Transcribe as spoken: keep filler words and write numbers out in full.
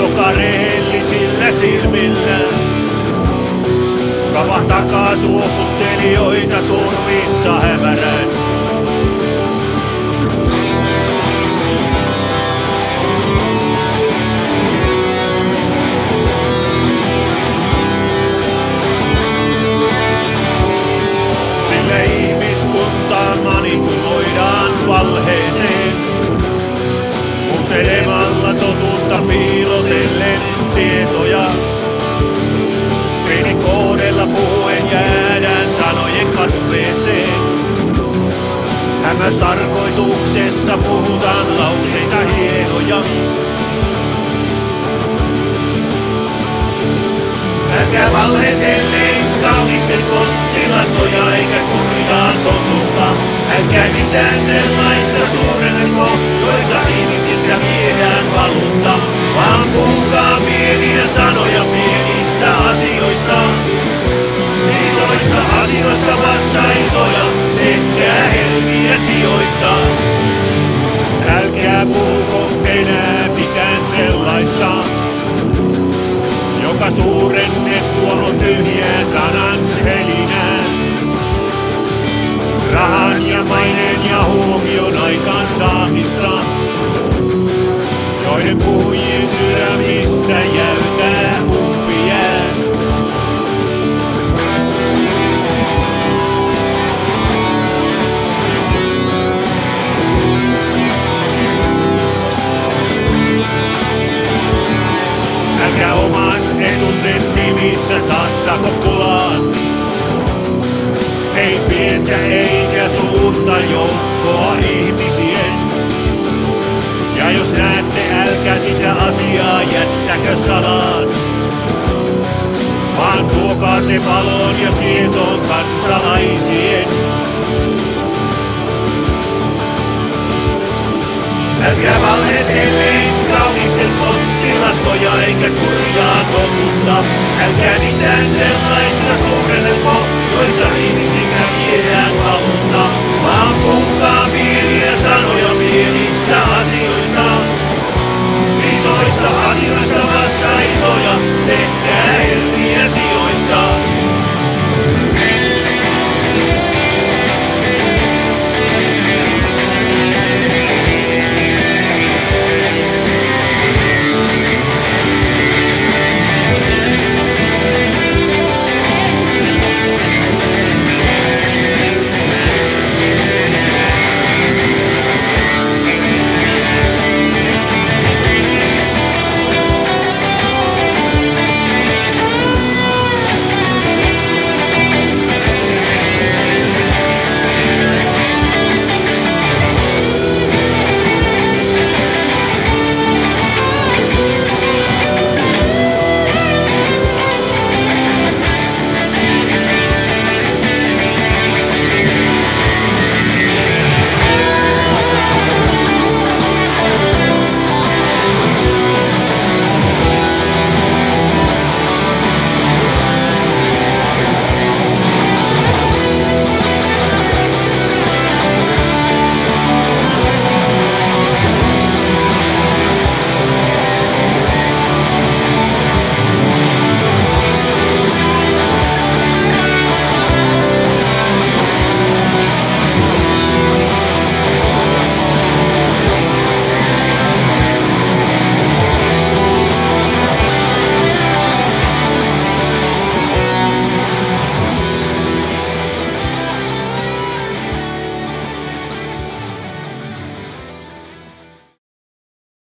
Katsokaa rehellisillä silmillä. Kavahtakaa suostuttelijoita turvissa hämärän. Sillä ihmiskuntaa manipuloidaan valheeseen. Muhtelemalla totuutta piilotellen tietoja. Pienikoodella puhuen jäädään sanojen katveeseen. Hämästarkoituksessa puhutaan lauseita hienoja. Älkää valhetelleen kaunistelko tilastoja eikä kurjaa totuutta. Älkää mitään sellaista suurenneko, joissa ihmisiltä viedään valuutta. Vaan puhukaa pieniä sanoja pienistä asioista. Isoista asioista vasta isoja, tehkää helmiä sijoista. Älkää puhuko enää mitään sellaista, joka suurennettua on tyhjää sanan helinää. Rahan ja maineen ja huomion aikaan saamista, joiden puhujien sydämissä jäytää umpijää. Älkää oman etunne nimissä saattako pulaan. Ei pientä eikä suurta joukkoa ihmisien. Ja jos näette, älkää sitä asiaa jättäkö salaan. Vaan tuokaa se valoon ja tietoon kansalaisien. Älkää valhetelleen kaunistelko tilastoja eikä kurjaa totuutta. Älkää mitään sellaista